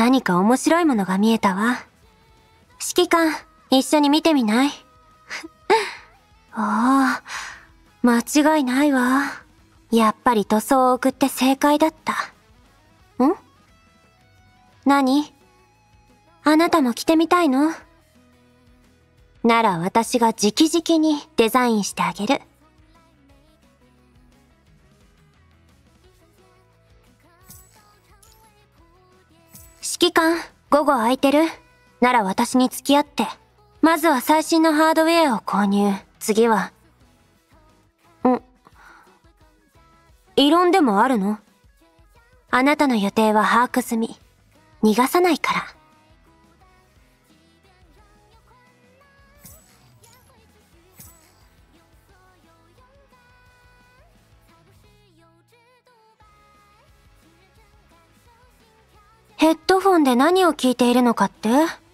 何か面白いものが見えたわ。指揮官、一緒に見てみない？ああ、間違いないわ。やっぱり塗装を送って正解だった。ん？何？あなたも着てみたいの？なら私が直々にデザインしてあげる。指揮官、午後空いてる？なら私に付き合って。まずは最新のハードウェアを購入。次は。異論でもあるの？あなたの予定は把握済み。逃がさないから。ヘッドフォンで何を聞いているのかって？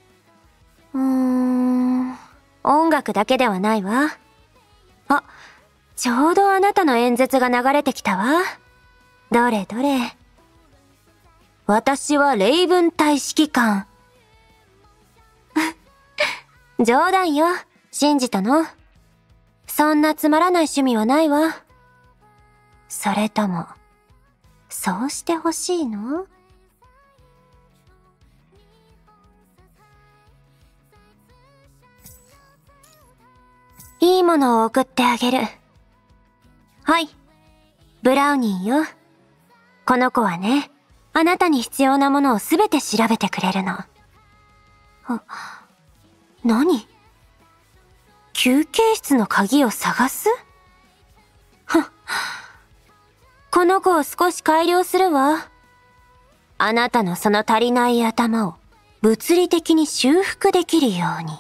音楽だけではないわ。あ、ちょうどあなたの演説が流れてきたわ。どれどれ。私はレイブン隊指揮官。冗談よ。信じたの？そんなつまらない趣味はないわ。それとも、そうしてほしいの？いいものを送ってあげる。はい。ブラウニーよ。この子はね、あなたに必要なものをすべて調べてくれるの。何？休憩室の鍵を探す？この子を少し改良するわ。あなたのその足りない頭を物理的に修復できるように。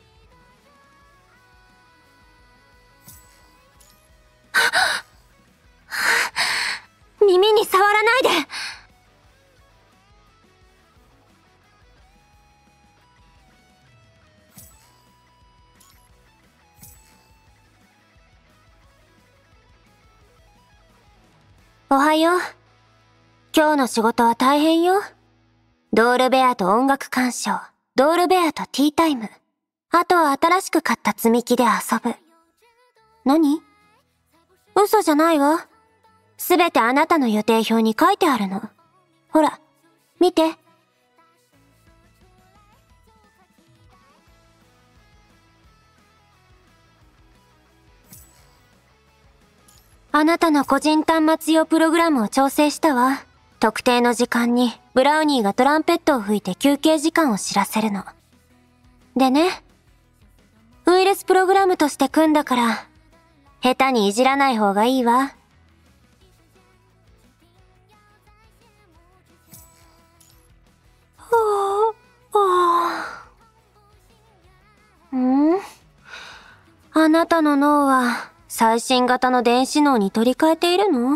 耳に触らないで！おはよう。今日の仕事は大変よ。ドールベアと音楽鑑賞、ドールベアとティータイム。あとは新しく買った積み木で遊ぶ。何？嘘じゃないわ。すべてあなたの予定表に書いてあるの。ほら、見て。あなたの個人端末用プログラムを調整したわ。特定の時間にブラウニーがトランペットを吹いて休憩時間を知らせるの。でね、ウイルスプログラムとして組んだから、下手にいじらない方がいいわ。あなたの脳は最新型の電子脳に取り替えているの？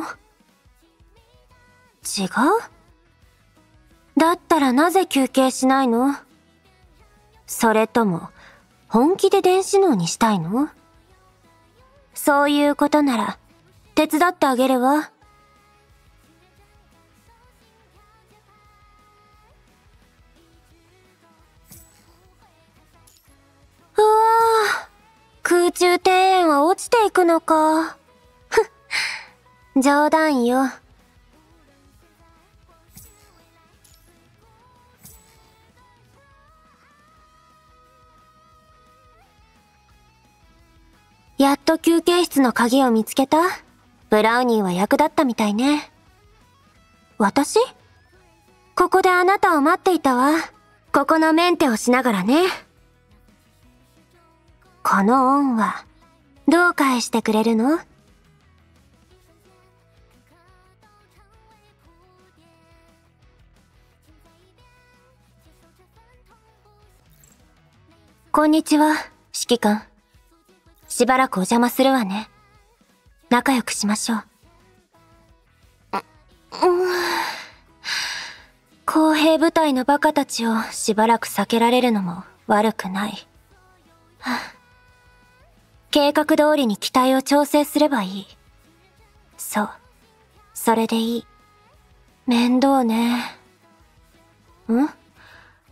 違う？だったらなぜ休憩しないの？それとも本気で電子脳にしたいの？そういうことなら手伝ってあげるわ。空中庭園は落ちていくのか。ふっ、冗談よ。やっと休憩室の鍵を見つけた？ブラウニーは役立ったみたいね。私？ここであなたを待っていたわ。ここのメンテをしながらね。この恩は、どう返してくれるの？こんにちは、指揮官。しばらくお邪魔するわね。仲良くしましょう。公兵部隊のバカたちをしばらく避けられるのも悪くない。計画通りに機体を調整すればいい。そう。それでいい。面倒ね。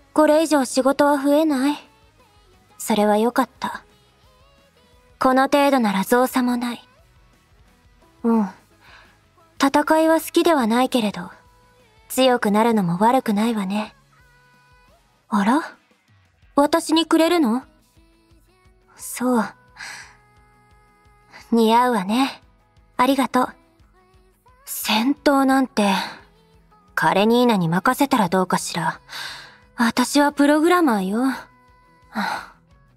これ以上仕事は増えない。それはよかった。この程度なら造作もない。うん。戦いは好きではないけれど、強くなるのも悪くないわね。あら？私にくれるの？そう。似合うわね。ありがとう。戦闘なんて、カレニーナに任せたらどうかしら。私はプログラマーよ。はあ、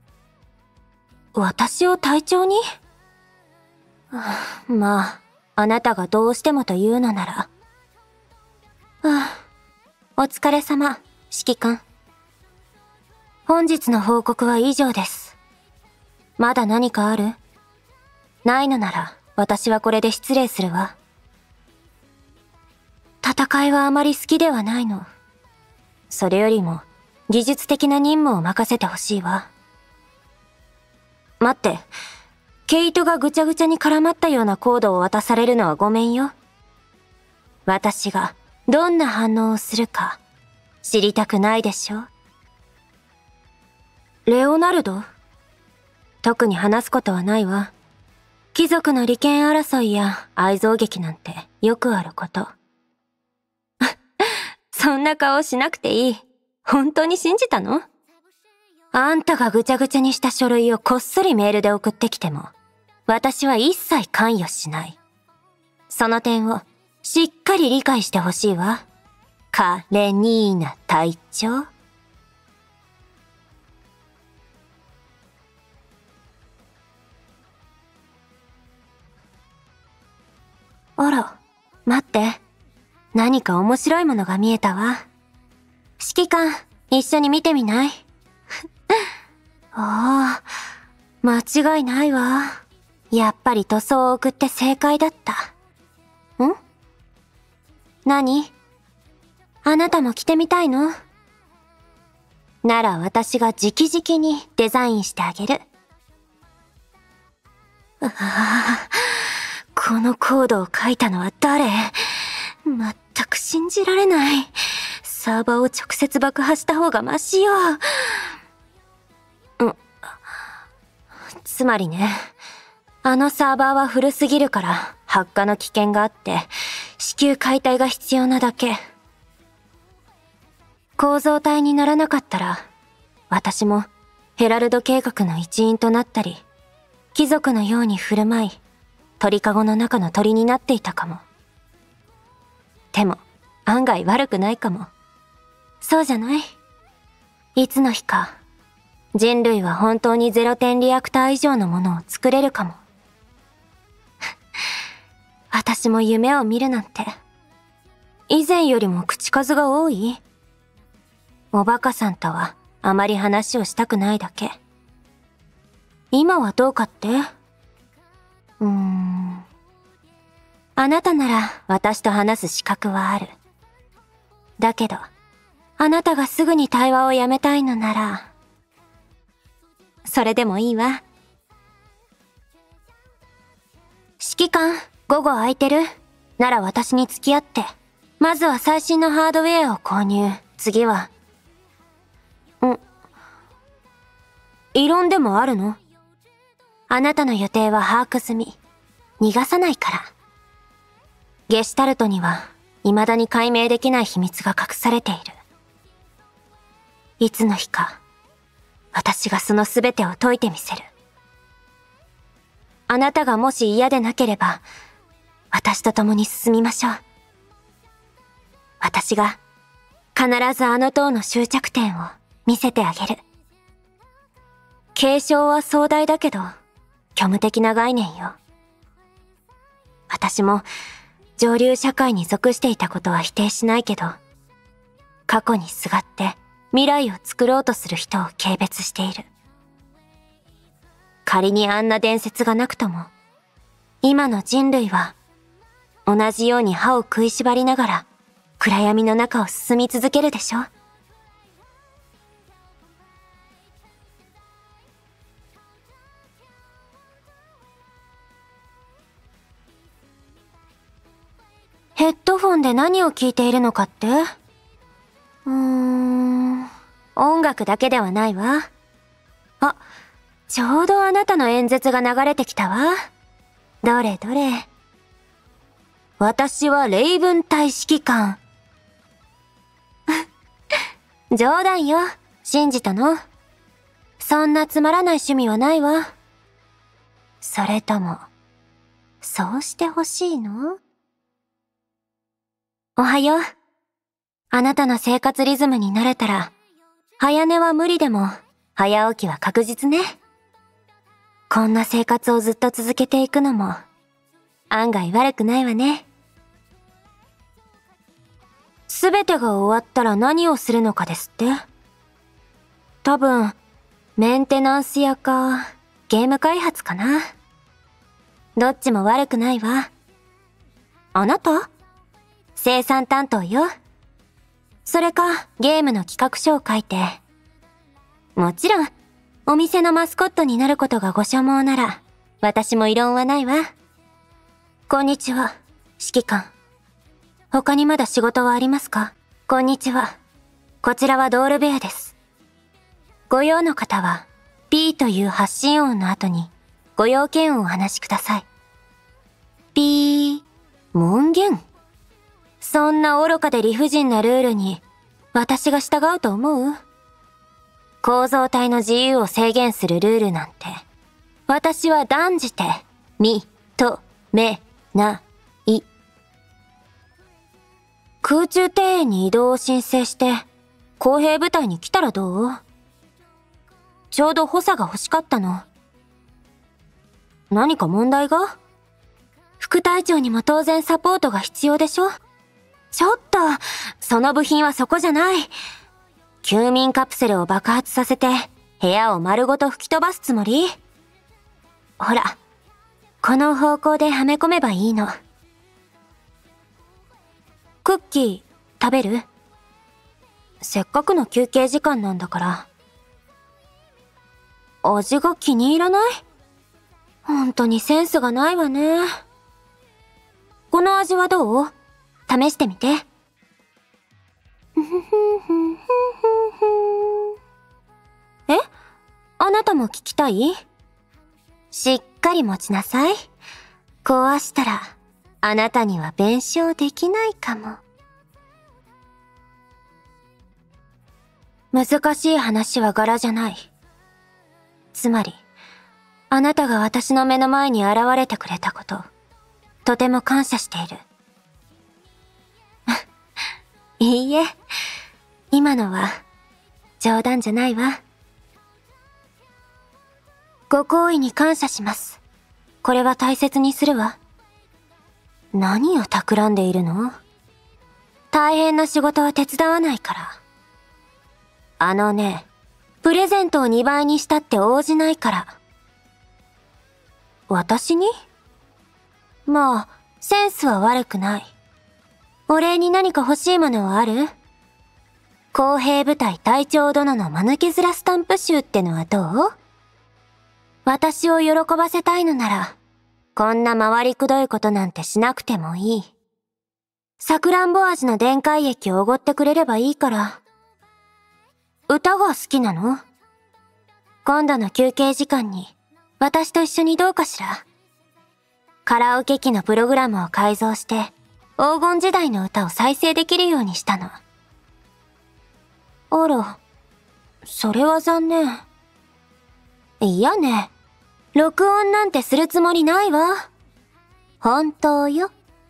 私を隊長に？はあ、まあ、あなたがどうしてもと言うのなら。お疲れ様、指揮官。本日の報告は以上です。まだ何かある？ないのなら、私はこれで失礼するわ。戦いはあまり好きではないの。それよりも、技術的な任務を任せてほしいわ。待って、毛糸がぐちゃぐちゃに絡まったようなコードを渡されるのはごめんよ。私がどんな反応をするか知りたくないでしょ？レオナルド？特に話すことはないわ。貴族の利権争いや愛憎劇なんてよくあること。そんな顔しなくていい。本当に信じたの？あんたがぐちゃぐちゃにした書類をこっそりメールで送ってきても、私は一切関与しない。その点をしっかり理解してほしいわ。カレニーナ隊長。あら、待って。何か面白いものが見えたわ。指揮官、一緒に見てみない？ああ、間違いないわ。やっぱり塗装を送って正解だった。ん？何？あなたも着てみたいの？なら私が直々にデザインしてあげる。ああ、このコードを書いたのは誰？全く信じられない。サーバーを直接爆破した方がマシよ。つまりね、あのサーバーは古すぎるから発火の危険があって至急解体が必要なだけ。構造体にならなかったら私もヘラルド計画の一員となったり貴族のように振る舞い鳥かごの中の鳥になっていたかも。でも案外悪くないかも。そうじゃない？いつの日か人類は本当にゼロ点リアクター以上のものを作れるかも。私も夢を見るなんて。以前よりも口数が多い？おバカさんとはあまり話をしたくないだけ。今はどうかって？あなたなら私と話す資格はある。だけど、あなたがすぐに対話をやめたいのなら、それでもいいわ。指揮官、午後空いてる？なら私に付き合って。まずは最新のハードウェアを購入。次は。異論でもあるの？あなたの予定は把握済み。逃がさないから。ゲシュタルトには、未だに解明できない秘密が隠されている。いつの日か、私がその全てを解いてみせる。あなたがもし嫌でなければ、私と共に進みましょう。私が、必ずあの塔の終着点を見せてあげる。継承は壮大だけど、虚無的な概念よ。私も、上流社会に属していたことは否定しないけど、過去にすがって未来を作ろうとする人を軽蔑している。仮にあんな伝説がなくとも、今の人類は、同じように歯を食いしばりながら、暗闇の中を進み続けるでしょ？ヘッドフォンで何を聞いているのかって？ 楽だけではないわ。あ、ちょうどあなたの演説が流れてきたわ。どれどれ。私はレイブン隊指揮官。冗談よ。信じたの？そんなつまらない趣味はないわ。それとも、そうしてほしいの？おはよう。あなたの生活リズムに慣れたら、早寝は無理でも、早起きは確実ね。こんな生活をずっと続けていくのも、案外悪くないわね。すべてが終わったら何をするのかですって？多分、メンテナンス屋か、ゲーム開発かな。どっちも悪くないわ。あなた？生産担当よ。それか、ゲームの企画書を書いて。もちろん、お店のマスコットになることがご所望なら、私も異論はないわ。こんにちは、指揮官。他にまだ仕事はありますか？こんにちは。こちらはドールベアです。ご用の方は、P という発信音の後に、ご用件をお話しください。P、門限？そんな愚かで理不尽なルールに、私が従うと思う？構造体の自由を制限するルールなんて、私は断じて、認めない。空中庭園に移動を申請して、公兵部隊に来たらどう？ちょうど補佐が欲しかったの。何か問題が？副隊長にも当然サポートが必要でしょ？ちょっと、その部品はそこじゃない。休眠カプセルを爆発させて、部屋を丸ごと吹き飛ばすつもり？ほら、この方向ではめ込めばいいの。クッキー、食べる？せっかくの休憩時間なんだから。味が気に入らない？本当にセンスがないわね。この味はどう？試してみて。え？あなたも聞きたい？しっかり持ちなさい。壊したら、あなたには弁償できないかも。難しい話は柄じゃない。つまり、あなたが私の目の前に現れてくれたこと、とても感謝している。いいえ、今のは冗談じゃないわ。ご好意に感謝します。これは大切にするわ。何を企んでいるの？大変な仕事は手伝わないから。あのね、プレゼントを2倍にしたって応じないから。私に？まあ、センスは悪くない。お礼に何か欲しいものはある？公兵部隊隊長殿の間抜け面スタンプ集ってのはどう？私を喜ばせたいのなら、こんな回りくどいことなんてしなくてもいい。さくらんぼ味の電解液をおごってくれればいいから。歌が好きなの？今度の休憩時間に、私と一緒にどうかしら。カラオケ機のプログラムを改造して、黄金時代の歌を再生できるようにしたの。あら、それは残念。いやね、録音なんてするつもりないわ。本当よ。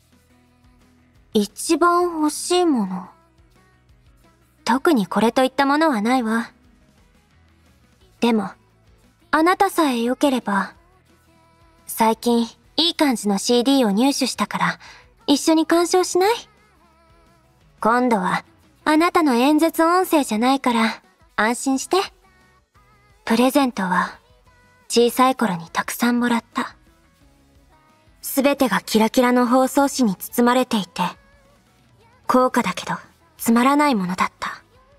一番欲しいもの。特にこれといったものはないわ。でも、あなたさえ良ければ、最近いい感じの CD を入手したから、一緒に鑑賞しない？今度は、あなたの演説音声じゃないから、安心して。プレゼントは、小さい頃にたくさんもらった。すべてがキラキラの包装紙に包まれていて、高価だけど、つまらないものだった。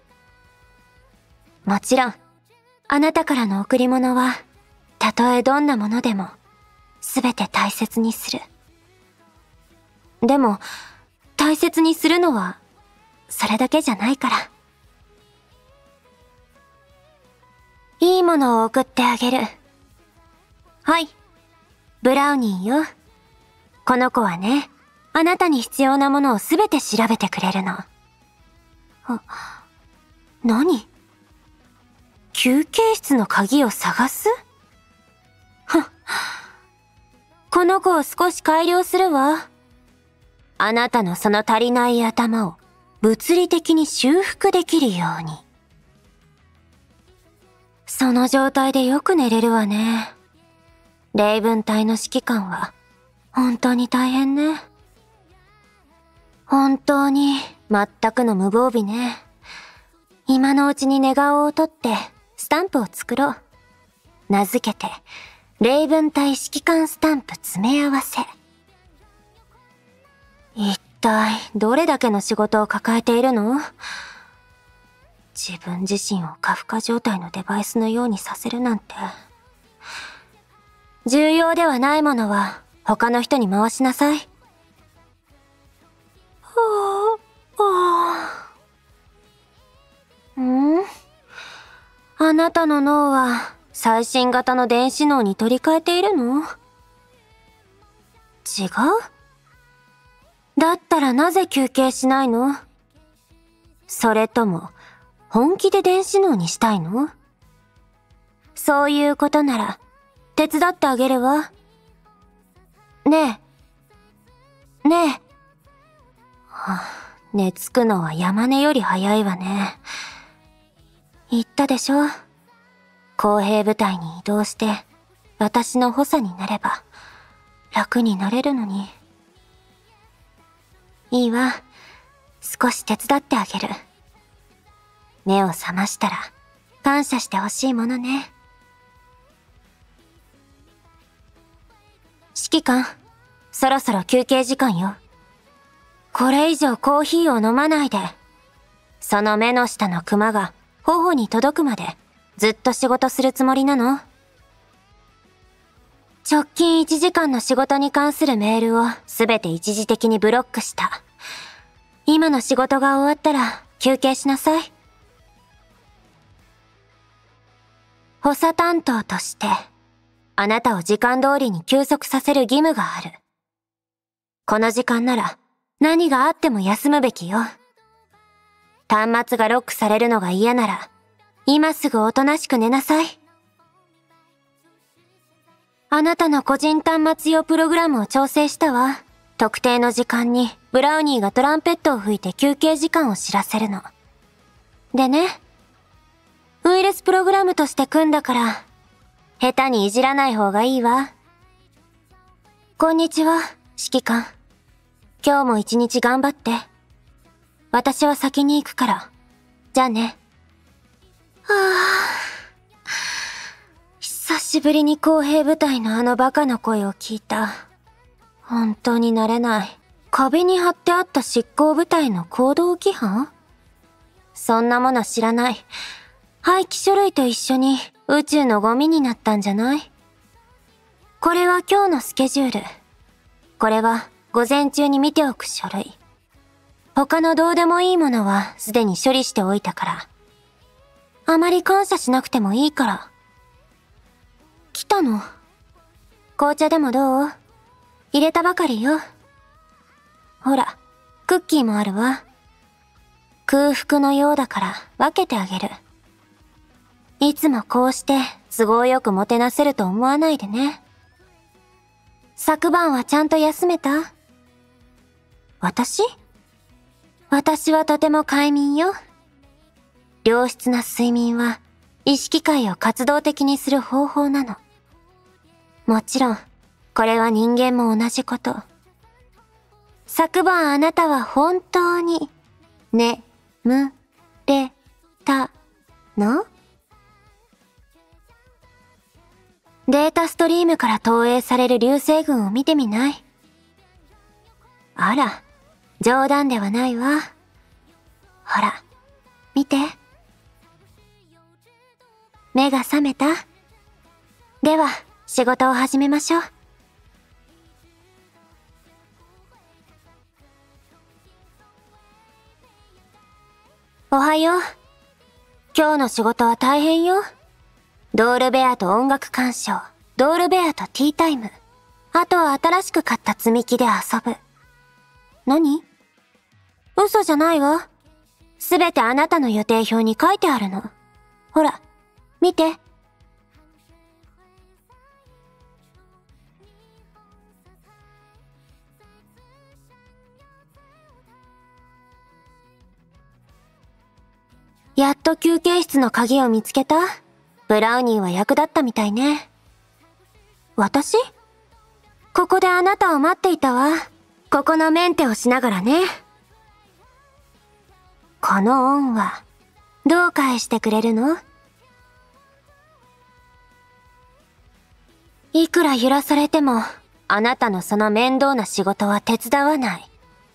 もちろん、あなたからの贈り物は、たとえどんなものでも、すべて大切にする。でも、大切にするのは、それだけじゃないから。 いいものを送ってあげる。はい。ブラウニーよ。この子はね、あなたに必要なものをすべて調べてくれるの。何？休憩室の鍵を探す？この子を少し改良するわ。あなたのその足りない頭を物理的に修復できるように。その状態でよく寝れるわね。レイブン隊の指揮官は本当に大変ね。本当に全くの無防備ね。今のうちに寝顔を取ってスタンプを作ろう。名付けてレイブン隊指揮官スタンプ詰め合わせ。一体どれだけの仕事を抱えているの？自分自身を過負荷状態のデバイスのようにさせるなんて。重要ではないものは他の人に回しなさい。あなたの脳は最新型の電子脳に取り替えているの？違う？だったらなぜ休憩しないの？それとも本気で電子脳にしたいの？そういうことなら手伝ってあげるわ。ねえ。ねえ。寝つくのは山根より早いわね。言ったでしょ。公兵部隊に移動して私の補佐になれば楽になれるのに。いいわ。少し手伝ってあげる。目を覚ましたら感謝してほしいものね。指揮官、そろそろ休憩時間よ。これ以上コーヒーを飲まないで。その目の下のクマが頬に届くまでずっと仕事するつもりなの？直近1時間の仕事に関するメールをすべて一時的にブロックした。今の仕事が終わったら休憩しなさい。補佐担当としてあなたを時間通りに休息させる義務がある。この時間なら何があっても休むべきよ。端末がロックされるのが嫌なら今すぐおとなしく寝なさい。あなたの個人端末用プログラムを調整したわ。特定の時間にブラウニーがトランペットを吹いて休憩時間を知らせるの。でね、ウイルスプログラムとして組んだから、下手にいじらない方がいいわ。こんにちは、指揮官。今日も一日頑張って。私は先に行くから。じゃあね。久しぶりに公兵部隊のあのバカの声を聞いた。本当に慣れない。壁に貼ってあった執行部隊の行動規範？そんなもの知らない。廃棄書類と一緒に宇宙のゴミになったんじゃない？これは今日のスケジュール。これは午前中に見ておく書類。他のどうでもいいものはすでに処理しておいたから。あまり感謝しなくてもいいから。来たの？紅茶でもどう？入れたばかりよ。ほら、クッキーもあるわ。空腹のようだから分けてあげる。いつもこうして都合よくもてなせると思わないでね。昨晩はちゃんと休めた？私はとても快眠よ。良質な睡眠は意識界を活動的にする方法なの。もちろん、これは人間も同じこと。昨晩あなたは本当に眠れたの？データストリームから投影される流星群を見てみない？あら、冗談ではないわ。ほら、見て。目が覚めた？では、仕事を始めましょう。おはよう。今日の仕事は大変よ。 ドールベアと音楽鑑賞、ドールベアとティータイム。あとは新しく買った積み木で遊ぶ。何？嘘じゃないわ。すべてあなたの予定表に書いてあるの。ほら、見て。やっと休憩室の鍵を見つけた？ブラウニーは役立ったみたいね。私？ここであなたを待っていたわ。ここのメンテをしながらね。この恩は、どう返してくれるの？いくら揺らされても、あなたのその面倒な仕事は手伝わない。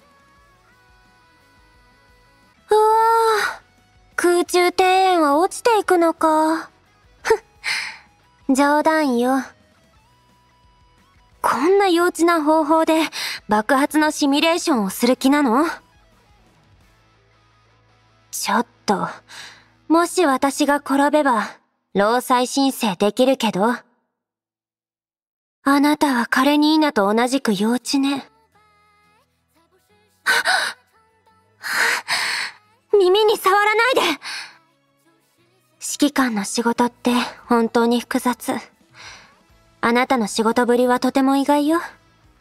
うわぁ、空中庭園は落ちていくのか。ふっ、冗談よ。こんな幼稚な方法で爆発のシミュレーションをする気なの？ちょっと、もし私が転べば、労災申請できるけど。あなたはカレニーナと同じく幼稚ね。耳に触らないで！指揮官の仕事って本当に複雑。あなたの仕事ぶりはとても意外よ。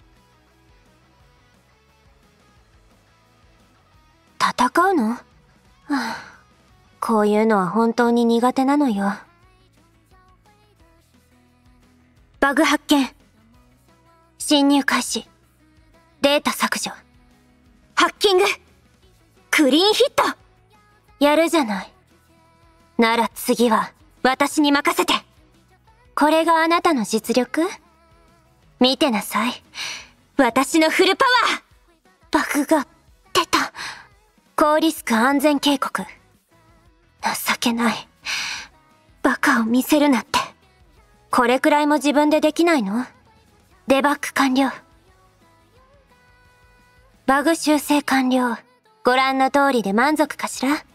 戦うの？はあ、こういうのは本当に苦手なのよ。バグ発見。侵入開始。データ削除。ハッキング。クリーンヒット。やるじゃない。なら次は私に任せて。これがあなたの実力？見てなさい。私のフルパワー！バグが出た。高リスク安全警告。情けない。バカを見せるなって。これくらいも自分でできないの？デバッグ完了。バグ修正完了。ご覧の通りで満足かしら？